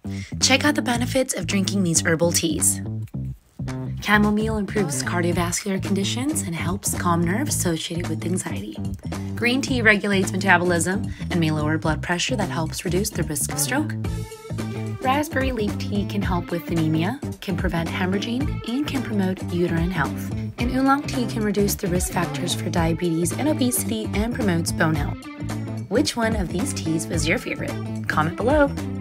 Check out the benefits of drinking these herbal teas. Chamomile improves cardiovascular conditions and helps calm nerves associated with anxiety. Green tea regulates metabolism and may lower blood pressure that helps reduce the risk of stroke. Raspberry leaf tea can help with anemia, can prevent hemorrhaging, and can promote uterine health. And Oolong tea can reduce the risk factors for diabetes and obesity and promotes bone health. Which one of these teas was your favorite? Comment below.